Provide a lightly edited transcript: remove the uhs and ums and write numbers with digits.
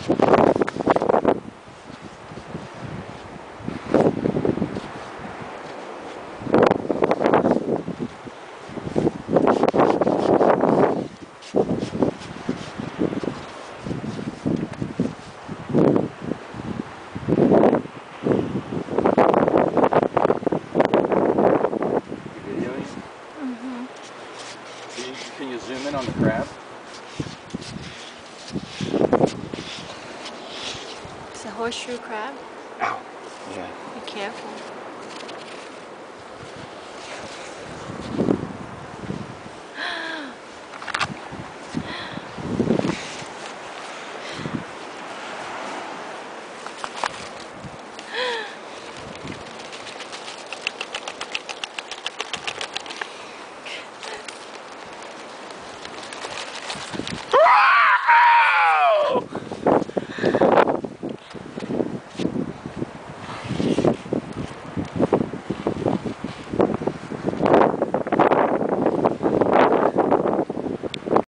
Can you zoom in on the crab? It's a horseshoe crab. Ow. Yeah. Be careful.